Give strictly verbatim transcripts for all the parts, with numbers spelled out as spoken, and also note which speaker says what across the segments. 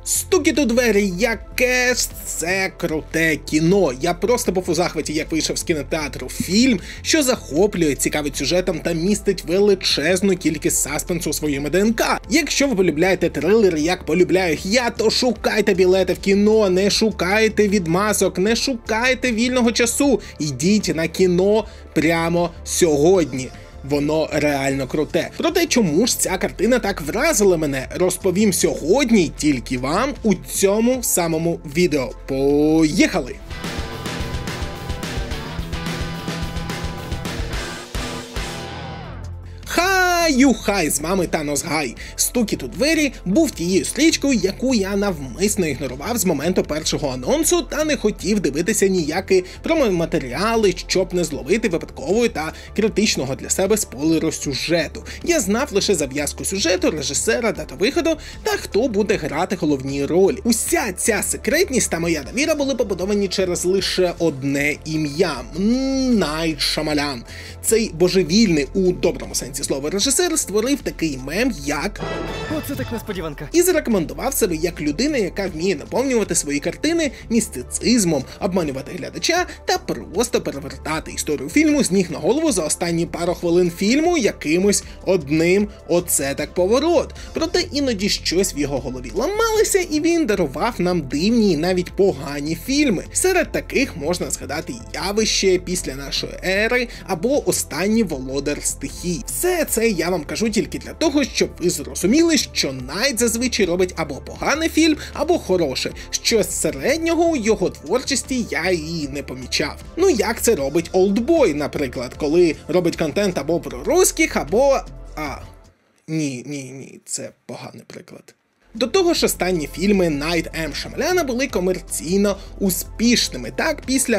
Speaker 1: Стукіт у двері, яке ж це круте кіно. Я просто був у захваті, як вийшов з кінотеатру фільм, що захоплює, цікавить сюжетом та містить величезну кількість саспенсу у своєму ДНК. Якщо ви полюбляєте трилери, як полюбляю їх я, то шукайте білети в кіно, не шукайте відмазок, не шукайте вільного часу. Йдіть на кіно прямо сьогодні. Воно реально круте. Проте, чому ж ця картина так вразила мене, розповім сьогодні тільки вам у цьому самому відео. Поїхали! Хай-ю-хай, з вами Танос Гай. Стукіт у двері був тією стрічкою, яку я навмисно ігнорував з моменту першого анонсу та не хотів дивитися ніякі промоматеріали, щоб не зловити випадкової та критичного для себе спойлеру сюжету. Я знав лише зав'язку сюжету, режисера, дату виходу та хто буде грати головні ролі. Уся ця секретність та моя довіра були побудовані через лише одне ім'я – Найт Шамалян. Цей божевільний у доброму сенсі слова режисер створив такий мем, як
Speaker 2: «Оце так несподіванка»
Speaker 1: і зарекомендував себе як людина, яка вміє наповнювати свої картини містицизмом, обманювати глядача та просто перевертати історію фільму з ніг на голову за останні пару хвилин фільму якимось одним «оце так поворот». Проте іноді щось в його голові ламалося, і він дарував нам дивні і навіть погані фільми. Серед таких можна згадати «Явище», «Після нашої ери» або «Останній володар стихій». Все це я вам кажу тільки для того, щоб ви зрозуміли, що Найт зазвичай робить або поганий фільм, або хороший. Щось середнього у його творчості я і не помічав. Ну як це робить Олдбой, наприклад, коли робить контент або про русських, або... А, ні, ні, ні, це поганий приклад. До того ж, останні фільми Найт М. Шамаляна були комерційно успішними. Так, після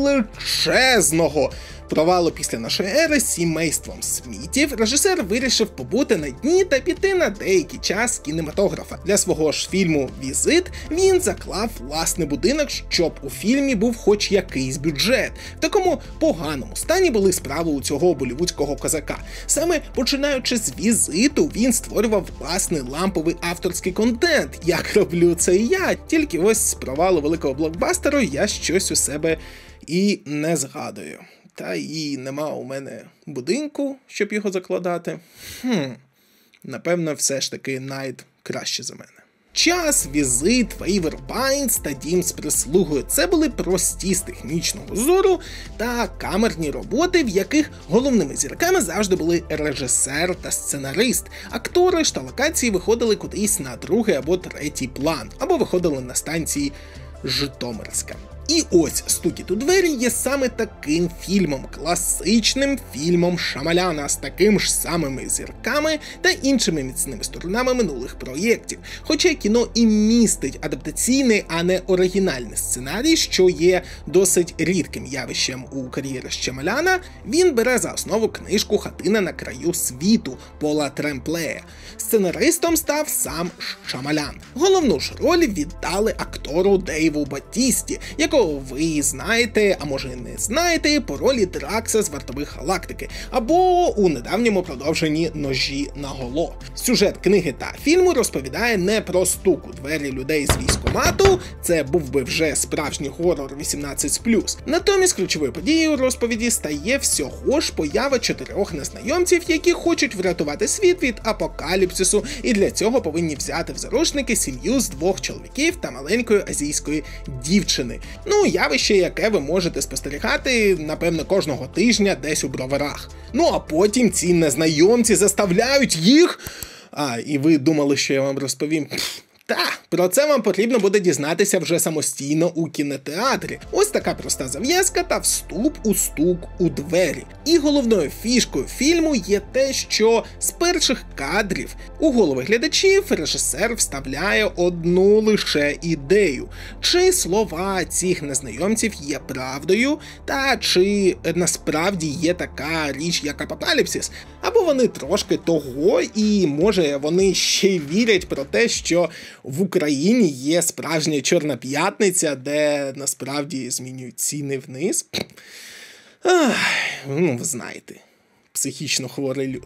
Speaker 1: величезного провалу «Після нашої ери» з сімейством Смітів, режисер вирішив побути на дні та піти на деякий час з кінематографа. Для свого ж фільму «Візит» він заклав власний будинок, щоб у фільмі був хоч якийсь бюджет. В такому поганому стані були справи у цього болівудського козака. Саме починаючи з «Візиту» він створював власний ламповий авторський контент, як роблю це і я. Тільки ось з провалу великого блокбастеру я щось у себе і не згадую. Та і нема у мене будинку, щоб його закладати. Хм, напевно, все ж таки Найт краще за мене. Час, «Візит», «Фейвер Пайнс» та «Дім з прислугою» – це були прості з технічного зору та камерні роботи, в яких головними зірками завжди були режисер та сценарист. Актори ж та локації виходили кудись на другий або третій план, або виходили на станції Житомирська. І ось «Стукіт у двері» є саме таким фільмом, класичним фільмом Шамаляна з такими ж самими зірками та іншими міцними сторонами минулих проєктів. Хоча кіно і містить адаптаційний, а не оригінальний сценарій, що є досить рідким явищем у кар'єрі Шамаляна, він бере за основу книжку «Хатина на краю світу» Пола Тремплея. Сценаристом став сам Шамалян. Головну ж роль віддали актору Дейву Батісті, якого ви знаєте, а може не знаєте, по ролі Дракса з «Вартових галактики», або у недавньому продовженні «Ножі наголо». Сюжет книги та фільму розповідає не про стук у двері людей з військкомату, це був би вже справжній горор вісімнадцять плюс. Натомість ключовою подією розповіді стає всього ж поява чотирьох незнайомців, які хочуть врятувати світ від апокаліпсису, і для цього повинні взяти в заручники сім'ю з двох чоловіків та маленької азійської дівчини. Ну, явище, яке ви можете спостерігати, напевно, кожного тижня десь у Броварах. Ну, а потім ці незнайомці заставляють їх... А, і ви думали, що я вам розповім... Та, про це вам потрібно буде дізнатися вже самостійно у кінотеатрі. Ось така проста зав'язка та вступ у стук у двері. І головною фішкою фільму є те, що з перших кадрів у голови глядачів режисер вставляє одну лише ідею. Чи слова цих незнайомців є правдою, та чи насправді є така річ, як апокаліпсис. Або вони трошки того, і може вони ще й вірять про те, що в Україні є справжня Чорна п'ятниця, де насправді змінюють ціни вниз. Ах, ну, ви знаєте, психічно хворі люди.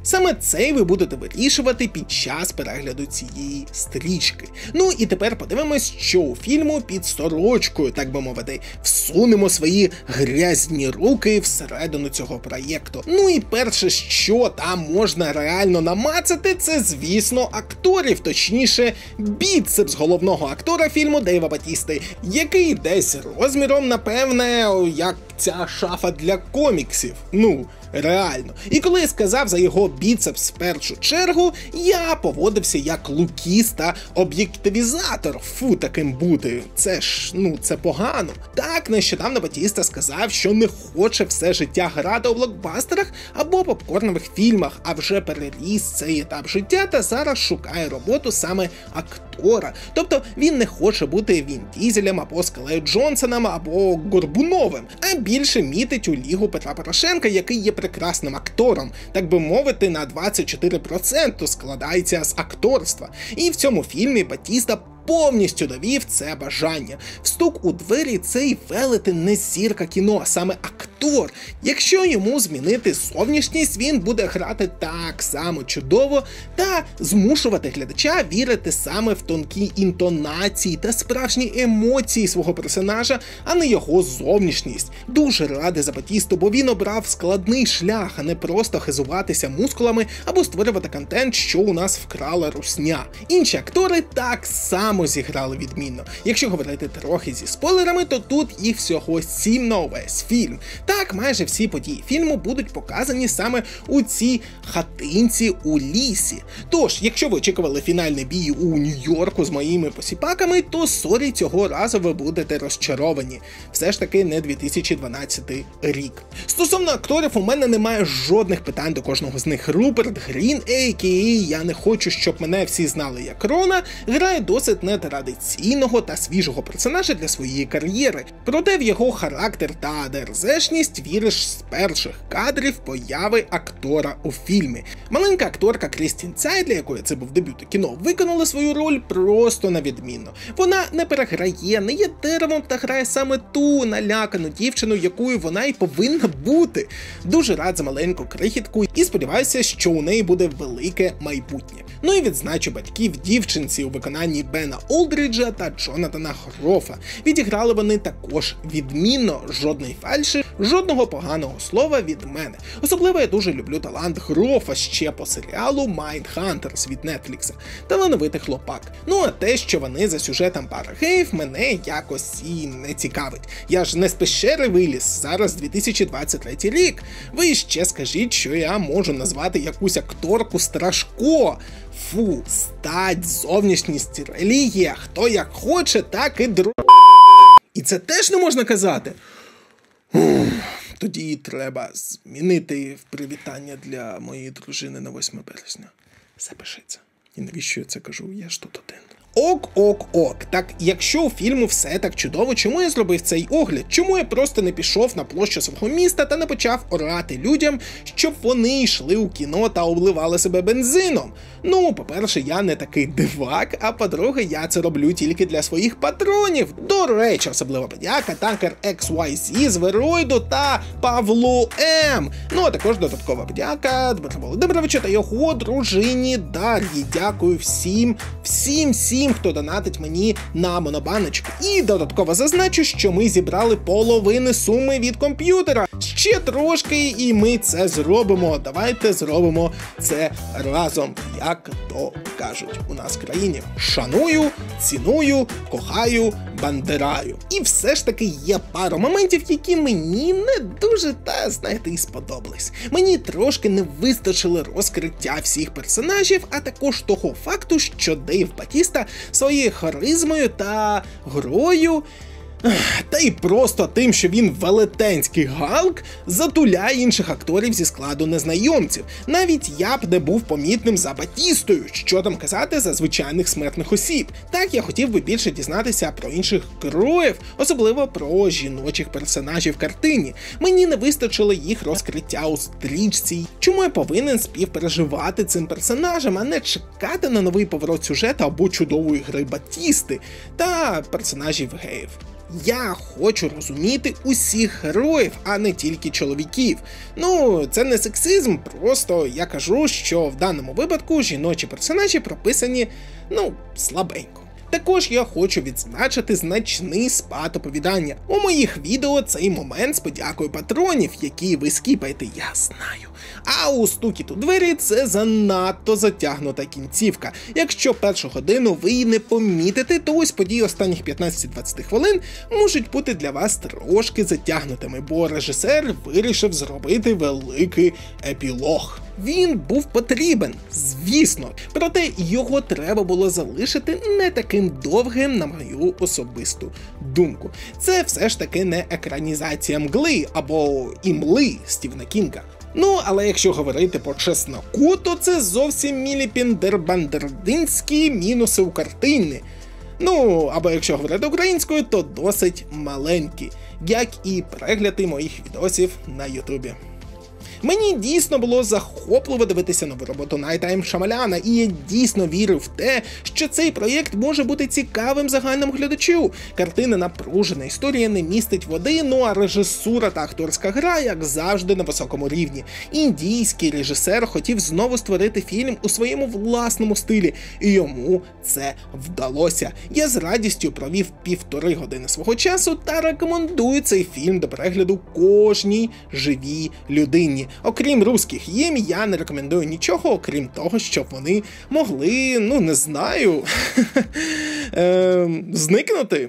Speaker 1: Саме це ви будете вирішувати під час перегляду цієї стрічки. Ну і тепер подивимось, що у фільму під сорочкою, так би мовити, всунемо свої грязні руки всередину цього проєкту. Ну і перше, що там можна реально намацати, це, звісно, акторів, точніше, біцепс головного актора фільму Дейва Батісти, який десь розміром, напевне, як ця шафа для коміксів. Ну, реально. І коли я сказав за його біцепс в першу чергу, я поводився як лукіст та об'єктивізатор. Фу, таким бути. Це ж, ну, це погано. Так, нещодавно Батіста сказав, що не хоче все життя грати у блокбастерах або попкорнових фільмах, а вже переріс цей етап життя та зараз шукає роботу саме актора. Тобто він не хоче бути Він Дізелем або Скалею Джонсоном або Горбуновим, а більше мітить у Лігу Петра Порошенка, який є прекрасним актором, так би мовити, на двадцять чотири відсотки складається з акторства. І в цьому фільмі Батіста повністю довів це бажання. Встук у двері – цей велетень не зірка кіно, а саме актор. Якщо йому змінити зовнішність, він буде грати так само чудово та змушувати глядача вірити саме в тонкі інтонації та справжні емоції свого персонажа, а не його зовнішність. Дуже радий за Батісту, бо він обрав складний шлях, а не просто хизуватися мускулами або створювати контент, що у нас вкрала русня. Інші актори так само зіграли відмінно. Якщо говорити трохи зі спойлерами, то тут їх всього сім на увесь фільм. Так, майже всі події фільму будуть показані саме у цій хатинці у лісі. Тож, якщо ви очікували фінальний бій у Нью-Йорку з моїми посіпаками, то сорі, цього разу ви будете розчаровані. Все ж таки не дві тисячі дванадцятий рік. Стосовно акторів, у мене немає жодних питань до кожного з них. Руперт Грін, а ка а я не хочу, щоб мене всі знали як Рона, грає досить нетрадиційного та свіжого персонажа для своєї кар'єри. Проте в його характер та дерзешність віриш з перших кадрів появи актора у фільмі. Маленька акторка Крістін Цай, для якої це був дебют у кіно, виконала свою роль просто на відмінно. Вона не переграє, не є деревом та грає саме ту налякану дівчину, якою вона і повинна бути. Дуже рад за маленьку крихітку і сподіваюся, що у неї буде велике майбутнє. Ну і відзначу батьків дівчинці у виконанні Бена Олдріджа та Джонатана Грофа. Відіграли вони також відмінно, жодної фальші, жодного поганого слова від мене. Особливо я дуже люблю талант Грофа ще по серіалу Mindhunters від Нетфлікса. Талановитий хлопак. Ну а те, що вони за сюжетом пара геїв, мене якось і не цікавить. Я ж не з пещери виліз, зараз дві тисячі двадцять третій рік. Ви ще скажіть, що я можу назвати якусь акторку Страшко. Фу, стать, зовнішність, релігія, хто як хоче, так і дру... І це теж не можна казати? Ух, тоді треба змінити в привітання для моєї дружини на восьме березня. Запишіться. І навіщо я це кажу? Я ж тут один. Ок, ок, ок. Так, якщо у фільму все так чудово, чому я зробив цей огляд? Чому я просто не пішов на площу свого міста та не почав орати людям, щоб вони йшли у кіно та обливали себе бензином? Ну, по-перше, я не такий дивак, а по-друге, я це роблю тільки для своїх патронів. До речі, особлива подяка Танкер ікс вай зі, Звероїду та Павлу М. Ну, а також додаткова подяка Дмитру Володимировичу та його дружині Дар'ї. Дякую всім, всім, всім, хто донатить мені на монобаночку. І додатково зазначу, що ми зібрали половини суми від комп'ютера. Ще трошки, і ми це зробимо. Давайте зробимо це разом, як то кажуть у нас в країні. Шаную, ціную, кохаю, бандераю. І все ж таки є пара моментів, які мені не дуже, та, знаєте, і сподобались. Мені трошки не вистачило розкриття всіх персонажів, а також того факту, що Дейв Батіста своєю харизмою та грою, та й просто тим, що він велетенський Галк, затуляє інших акторів зі складу незнайомців. Навіть я б не був помітним за Батістою, що там казати за звичайних смертних осіб. Так, я хотів би більше дізнатися про інших героїв, особливо про жіночих персонажів в картині. Мені не вистачило їх розкриття у стрічці. Чому я повинен співпереживати цим персонажам, а не чекати на новий поворот сюжету або чудової гри Батісти та персонажів геїв? Я хочу розуміти усіх героїв, а не тільки чоловіків. Ну, це не сексизм, просто я кажу, що в даному випадку жіночі персонажі прописані, ну, слабенько. Також я хочу відзначити значний спад оповідання. У моїх відео цей момент з подякою патронів, які ви скіпаєте, я знаю. А у «Стукіт у двері» це занадто затягнута кінцівка. Якщо першу годину ви її не помітите, то ось події останніх п'ятнадцять-двадцять хвилин можуть бути для вас трошки затягнутими, бо режисер вирішив зробити великий епілог. Він був потрібен, звісно, проте його треба було залишити не таким довгим, на мою особисту думку. Це все ж таки не екранізація «Мгли» або «Імли» Стівена Кінга. Ну, але якщо говорити по чесноку, то це зовсім міліпіндербандердинські мінуси у картині. Ну, або якщо говорити українською, то досить маленькі, як і перегляди моїх відосів на ютубі. Мені дійсно було захопливо дивитися нову роботу Найта М. Шамаляна, і я дійсно вірив в те, що цей проєкт може бути цікавим загальному глядачу. Картина напружена, історія не містить води, ну а режисура та акторська гра, як завжди, на високому рівні. Індійський режисер хотів знову створити фільм у своєму власному стилі, і йому це вдалося. Я з радістю провів півтори години свого часу та рекомендую цей фільм до перегляду кожній живій людині. Окрім русських їм, я не рекомендую нічого, окрім того, щоб вони могли, ну не знаю, зникнути.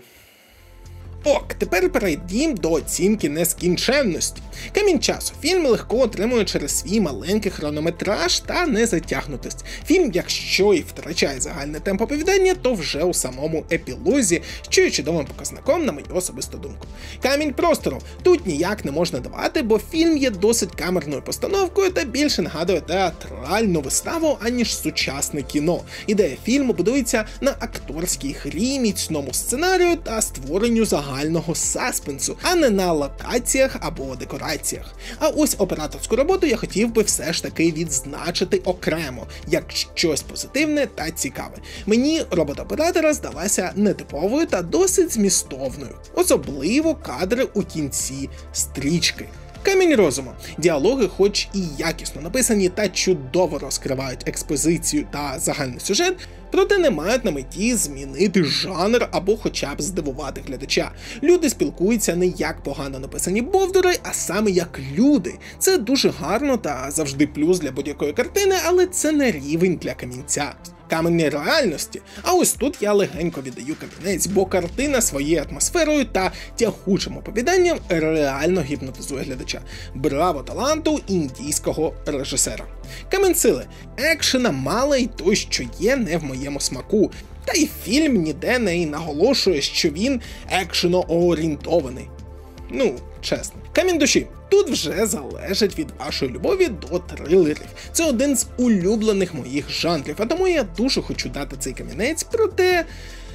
Speaker 1: Ок, тепер перейдімо до оцінки нескінченності. Камінь часу. Фільм легко отримує через свій маленький хронометраж та незатягнутість. Фільм, якщо і втрачає загальне темп оповідання, то вже у самому епілозі, що є чудовим показником, на мою особисту думку. Камінь простору. Тут ніяк не можна давати, бо фільм є досить камерною постановкою та більше нагадує театральну виставу, аніж сучасне кіно. Ідея фільму будується на акторській грі, міцному сценарію та створенню загального саспенсу, а не на локаціях або декораціях. А ось операторську роботу я хотів би все ж таки відзначити окремо, як щось позитивне та цікаве. Мені робота оператора здалася нетиповою та досить змістовною, особливо кадри у кінці стрічки. Камінь розуму. Діалоги хоч і якісно написані та чудово розкривають експозицію та загальний сюжет, проте не мають на меті змінити жанр або хоча б здивувати глядача. Люди спілкуються не як погано написані бовдури, а саме як люди. Це дуже гарно та завжди плюс для будь-якої картини, але це не рівень для камінця. Камінь реальності. А ось тут я легенько віддаю камінець, бо картина своєю атмосферою та тягучим оповіданням реально гіпнотизує глядача. Браво таланту індійського режисера. Камінь сили. Екшена мало й той, що є, не в моєму смаку. Та й фільм ніде не наголошує, що він екшено-орієнтований. Ну, чесно. Камінь душі. Тут вже залежить від вашої любові до трилерів. Це один з улюблених моїх жанрів, а тому я дуже хочу дати цей камінець, проте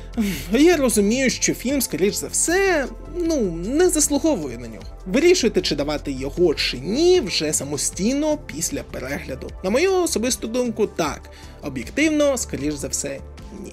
Speaker 1: я розумію, що фільм, скоріш за все, ну, не заслуговує на нього. Вирішуйте, чи давати його чи ні, вже самостійно після перегляду. На мою особисту думку, так. Об'єктивно, скоріш за все, ні.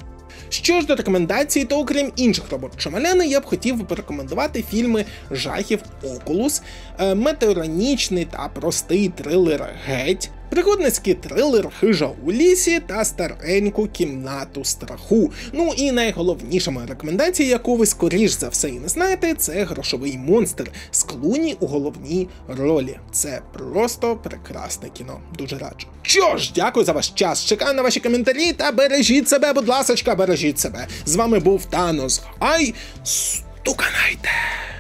Speaker 1: Що ж до рекомендацій, то окрім інших робот Шамаляна, я б хотів би порекомендувати фільми жахів «Окулус», метеоронічний та простий трилер «Геть», пригодницький трилер «Хижа у лісі» та стареньку «Кімнату страху». Ну і найголовніша моя рекомендація, яку ви скоріш за все і не знаєте, це «Грошовий монстр» з Клуні у головній ролі. Це просто прекрасне кіно. Дуже раджу. Що ж, дякую за ваш час, чекаю на ваші коментарі та бережіть себе, будь ласочка, бережіть себе. З вами був Танос. Ай, стуканайте!